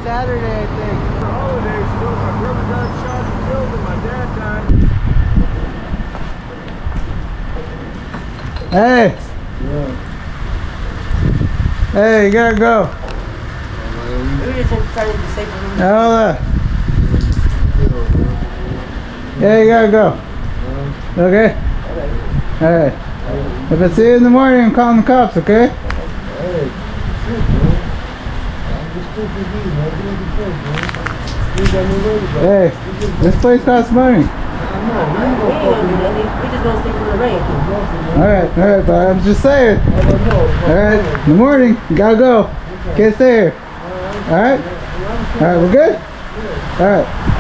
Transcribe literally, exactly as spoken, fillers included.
Saturday, I think. Holidays, so my brother got shot and killed and my dad died. Hey! Yeah. Hey, you gotta go. We were just trying to be safe from him. Hold on. Yeah, you gotta go. Okay? Alright. If I see you in the morning, I'm calling the cops, okay? Hey, shit, man. I'm just stupid dude, man. Get in the place, man. You got no way about it. Hey, this place costs money. I know, we ain't We gonna ain't fuck gonna do with you. nothing. We just gonna stay from the rain. Alright, alright, but I'm just saying. I don't know. Alright, in the morning, you gotta go. Can't stay here. Alright? Alright, we're good? Alright.